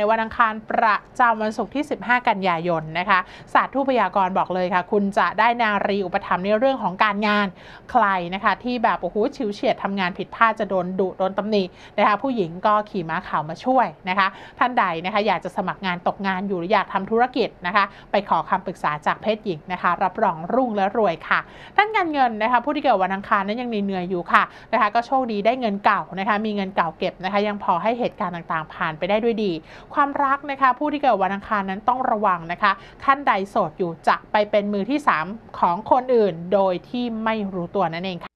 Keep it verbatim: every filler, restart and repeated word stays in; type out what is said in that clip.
วันอังคารประจำวันศุกร์ที่สิบห้ากันยายนนะคะศาสตร์ทูตพยากรณ์บอกเลยค่ะคุณจะได้นารีอุปถัมภ์ในเรื่องของการงานใครนะคะที่แบบโอ้โหฉิวเฉียดทำงานผิดพลาดจะโดนดุโดนตำหนินะคะผู้หญิงก็ขี่ม้าขาวมาช่วยนะคะท่านใดนะคะอยากจะสมัครงานตกงานอยู่หรืออยากทำธุรกิจนะคะไปขอคำปรึกษาจากเพศหญิงนะคะรับรองรุ่งและรวยค่ะด้านการเงินนะคะผู้ที่เกิดวันอังคารนั้นยังเหนื่อยอยู่ค่ะนะคะก็โชคดีได้เงินเก่านะคะมีเงินเก่าเก็บนะคะยังพอให้เหตุการณ์ต่างๆผ่านไปได้ด้วยดีความรักนะคะผู้ที่เกิดวันอังคารนั้นต้องระวังนะคะท่านใดโสดอยู่จะไปเป็นมือที่สามของคนอื่นโดยที่ไม่รู้ตัวนั่นเองค่ะ